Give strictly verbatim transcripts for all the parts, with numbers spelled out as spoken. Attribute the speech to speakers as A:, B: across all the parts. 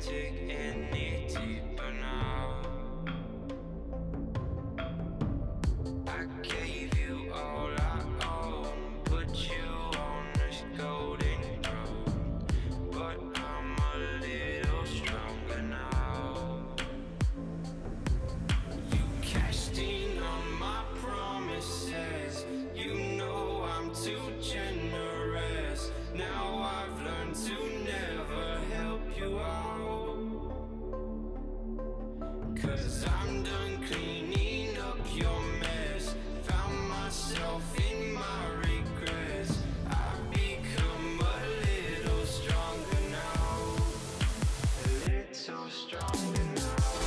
A: dig any deeper now. I gave you all I own, put you on this golden throne, but I'm a little stronger now. You cashed in on my promises, you know I'm too generous. Now I've learned to never help you out, 'cause I'm done cleaning up your mess. Found myself in my regrets. I've become a little stronger now, a little stronger now.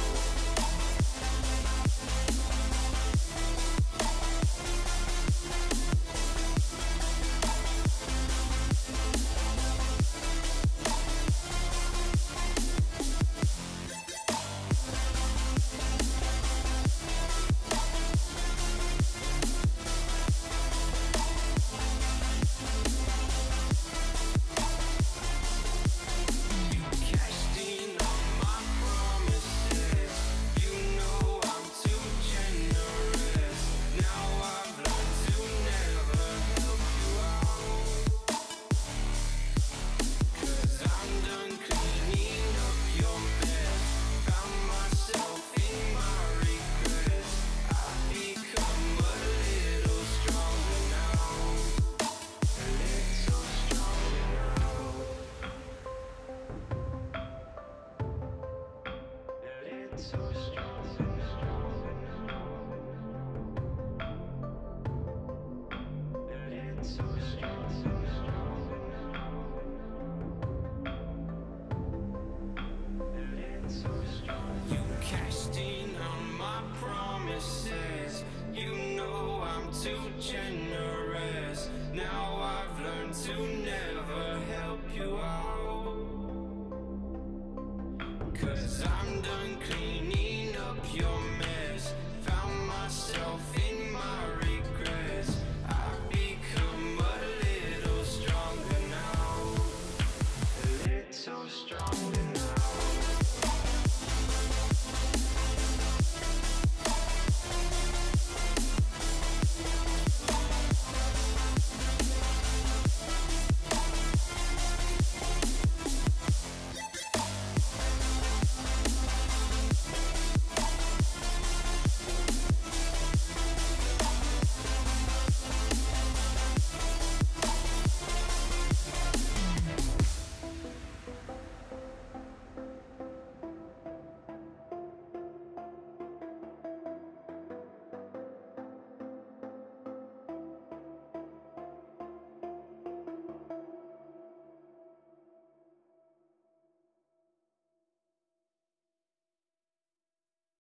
A: You know I'm too generous. Now I've learned to never help you out, 'cause